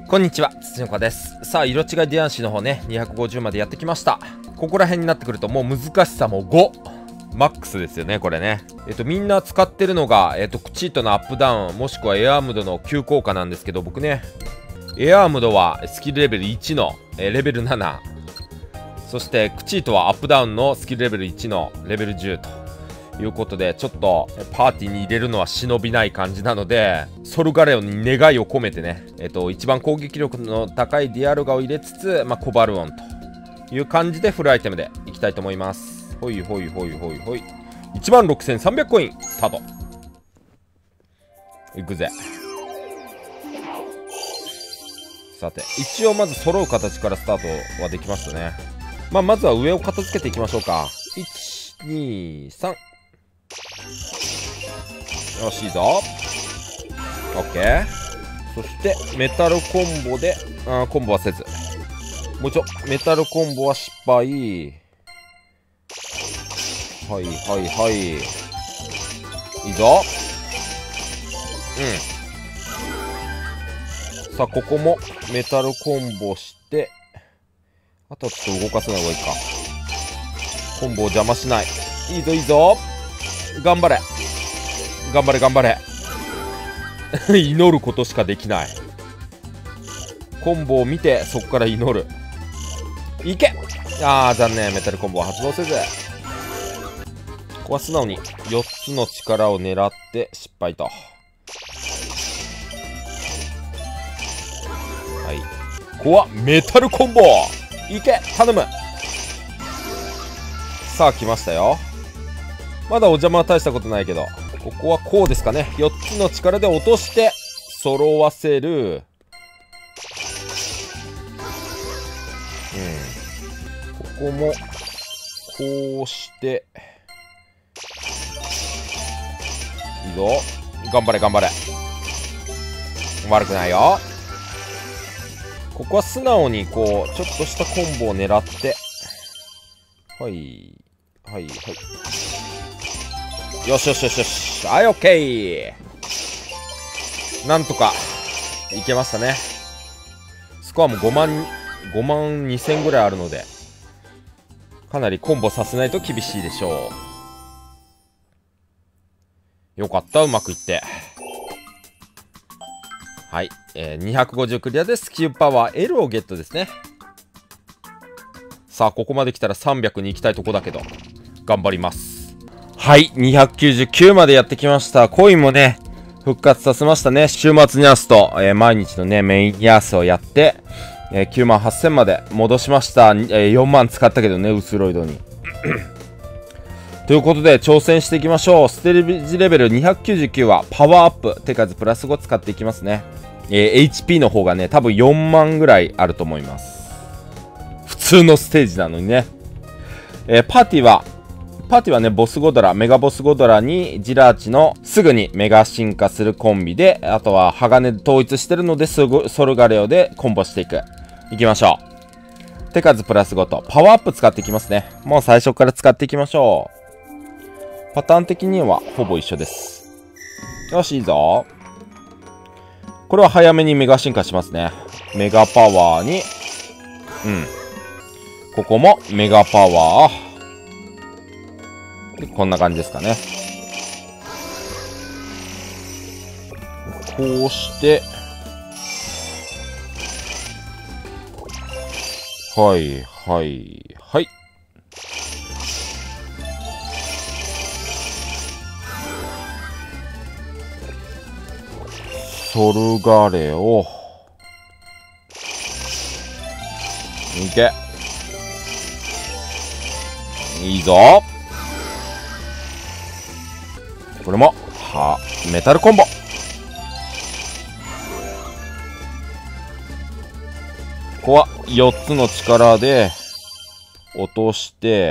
こんにちは、つつのかです。さあ、色違いディアンシーの方ね、250までやってきました。ここら辺になってくると、もう難しさも5。マックスですよね、これね。みんな使ってるのが、クチートのアップダウン、もしくはエアームドの急降下なんですけど、僕ね、エアームドはスキルレベル1の、レベル7。そして、クチートはアップダウンのスキルレベル1のレベル10と。いうことで、ちょっとパーティーに入れるのは忍びない感じなので、ソルガレオンに願いを込めてね、一番攻撃力の高いディアルガを入れつつ、コバルオンという感じでフルアイテムでいきたいと思います。ほいほいほいほいほい。16,300コイン、スタート。いくぜ。さて、一応まず揃う形からスタートはできましたね。まずは上を片付けていきましょうか。1、2、3。よし、いいぞ。オッケー。そしてメタルコンボでコンボはせず、もう一度メタルコンボは失敗。はいはいはい、いいぞ。さあ、ここもメタルコンボして、あとはちょっと動かせない方がいいか。コンボを邪魔しない。いいぞいいぞ。頑張れ頑張れ頑張れ祈ることしかできない。コンボを見てそこから祈る。いけ。残念、メタルコンボは発動せず。ここは素直に4つの力を狙って失敗と。はい、ここはメタルコンボ。いけ、頼む。さあ来ましたよ。まだお邪魔は大したことないけど、ここはこうですかね。4つの力で落として揃わせる。ここもこうしていいぞ。頑張れ頑張れ。悪くないよ。ここは素直にこうちょっとしたコンボを狙って、はいはいはい、よしよしよしよし。はい、オッケー。なんとかいけましたね。スコアも5万2000ぐらいあるので、かなりコンボさせないと厳しいでしょう。よかった、うまくいって。はい、250クリアでスキルパワー L をゲットですね。さあ、ここまで来たら300に行きたいとこだけど、頑張ります。はい、299までやってきました。コインもね、復活させましたね。週末ニャースと、毎日のね、メインニャースをやって、98,000まで戻しました。4万使ったけどね、ウスロイドに。ということで、挑戦していきましょう。ステージレベル299はパワーアップ。手数プラス5使っていきますね。HP の方がね、多分4万ぐらいあると思います。普通のステージなのにね。パーティーはね、ボスゴドラ、メガボスゴドラにジラーチのすぐにメガ進化するコンビで、あとは鋼で統一してるので、ソルガレオでコンボしていく。いきましょう。手数プラス5とパワーアップ使っていきますね。もう最初から使っていきましょう。パターン的にはほぼ一緒です。よし、いいぞ。これは早めにメガ進化しますね。メガパワーに、ここもメガパワー。で、こんな感じですかね。こうして、はいはいはい。ソルガレオ。いけ。いいぞ。これもメタルコンボ。ここは4つの力で落として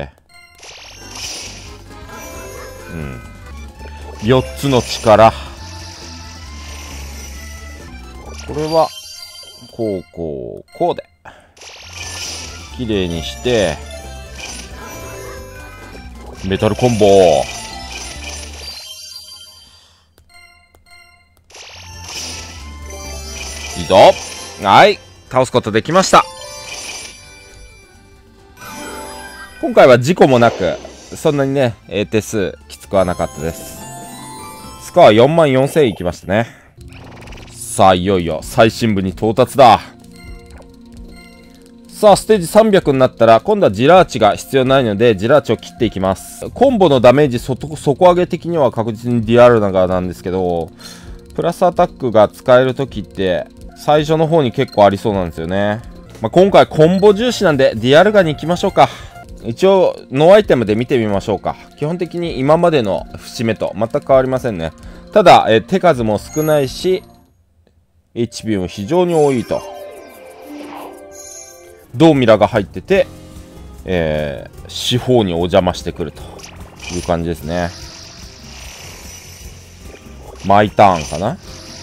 、4つの力。これはこうこうこうで綺麗にしてメタルコンボ。いいぞ。 はい。倒すことできました。今回は事故もなく、そんなにね、手数きつくはなかったです。スコア44,000いきましたね。さあ、いよいよ最深部に到達だ。さあ、ステージ300になったら、今度はジラーチが必要ないので、ジラーチを切っていきます。コンボのダメージ底上げ的には確実にディアルナガなんですけど、プラスアタックが使えるときって、最初の方に結構ありそうなんですよね。まあ、今回コンボ重視なんで、ディアルガに行きましょうか。一応、ノーアイテムで見てみましょうか。基本的に今までの節目と全く変わりませんね。ただ、手数も少ないし、HP も非常に多いと。ドーミラが入ってて、四方にお邪魔してくるという感じですね。マイターンかな。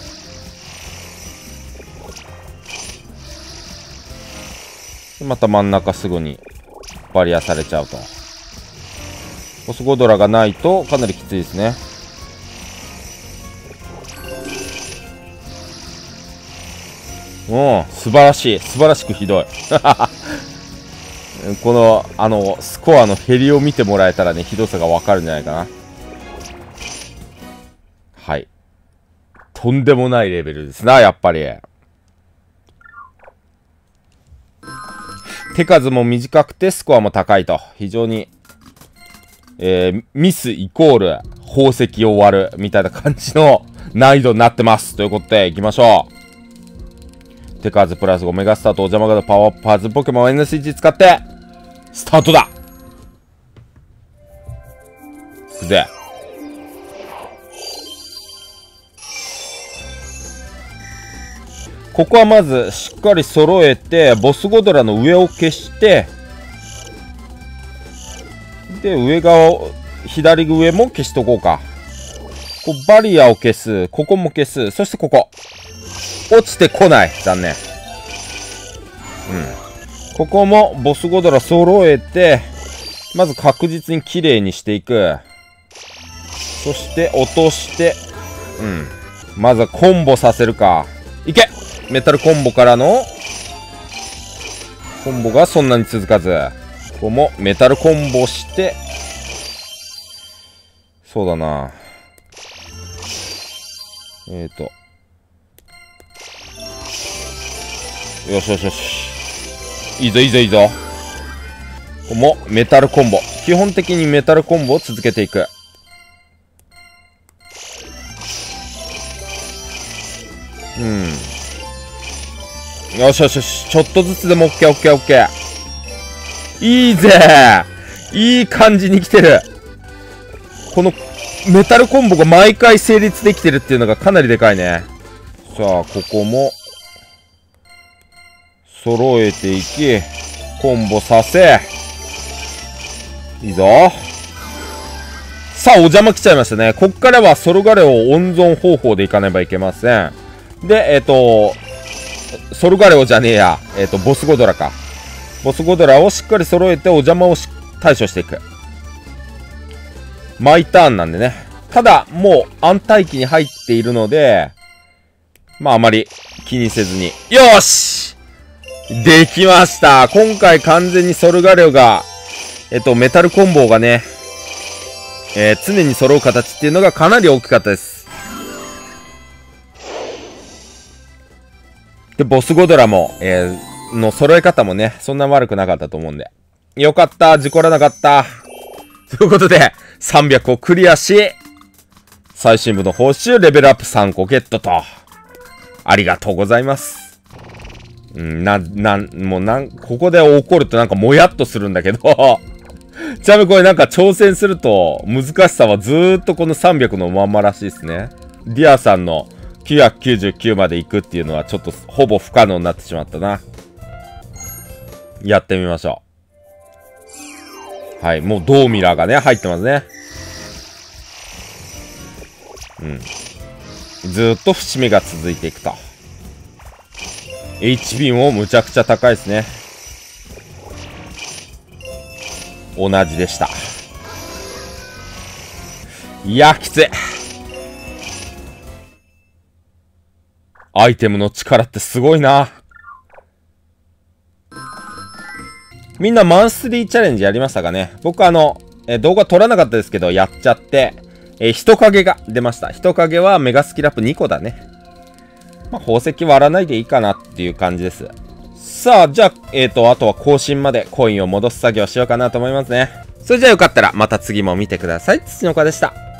また真ん中すぐにバリアされちゃうと。ボスゴドラがないとかなりきついですね。素晴らしい。素晴らしくひどい。この、スコアの減りを見てもらえたらね、ひどさがわかるんじゃないかな。はい。とんでもないレベルですな、やっぱり。手数も短くてスコアも高いと。非常に、ミスイコール宝石を割るみたいな感じの難易度になってます。ということで、行きましょう。手数プラス5メガスタート、お邪魔ガード、パワーアップ、パズポケモン N1 使って、スタートだ。くぜ。ここはまずしっかり揃えて、ボスゴドラの上を消して、で、上側を、左上も消しとこうか。こうバリアを消す。ここも消す。そしてここ。落ちてこない。残念。ここもボスゴドラ揃えて、まず確実に綺麗にしていく。そして落として、まずはコンボさせるか。いけ！メタルコンボからの、コンボがそんなに続かず。ここもメタルコンボして、そうだな。よしよしよし。いいぞいいぞいいぞ。ここもメタルコンボ。基本的にメタルコンボを続けていく。よしよしよし。ちょっとずつでもオッケーオッケーオッケー。いいぜー。いい感じに来てる。このメタルコンボが毎回成立できてるっていうのがかなりでかいね。さあ、ここも、揃えていき、コンボさせ。いいぞ。さあ、お邪魔来ちゃいましたね。こっからはソルガレオ温存方法でいかねばいけません。で、ソルガレオじゃねえや。ボスゴドラか。ボスゴドラをしっかり揃えてお邪魔を対処していく。マイターンなんでね。ただ、もう安泰期に入っているので、まああまり気にせずに。よーし！できました。今回完全にソルガレオが、メタルコンボがね、常に揃う形っていうのがかなり大きかったです。で、ボスゴドラも、の揃え方もね、そんな悪くなかったと思うんで。よかった。事故らなかった。ということで、300をクリアし、最新部の報酬レベルアップ3個ゲットと。ありがとうございます。ここで起こるとなんかもやっとするんだけど、ちなみにこれなんか挑戦すると、難しさはずーっとこの300のまんまらしいですね。ディアさんの999まで行くっていうのはちょっとほぼ不可能になってしまったな。やってみましょう。はい、もうドーミラーがね、入ってますね。ずーっと節目が続いていくと。HP もむちゃくちゃ高いですね。同じでした。いや、きつい。アイテムの力ってすごいな。 みんなマンスリーチャレンジやりましたかね。僕動画撮らなかったですけど、やっちゃって、人影が出ました。人影はメガスキラップ2個だね。まあ、宝石割らないでいいかなっていう感じです。さあ、じゃあ、あとは更新までコインを戻す作業しようかなと思いますね。それじゃあよかったらまた次も見てください。土の子でした。